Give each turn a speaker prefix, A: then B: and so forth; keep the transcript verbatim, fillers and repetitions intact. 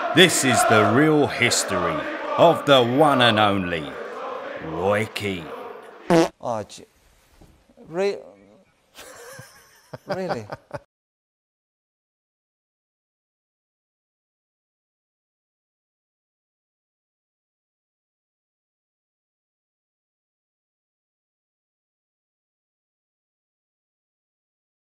A: This is the real history of the one and only Roy Keane.
B: Oh, Re really?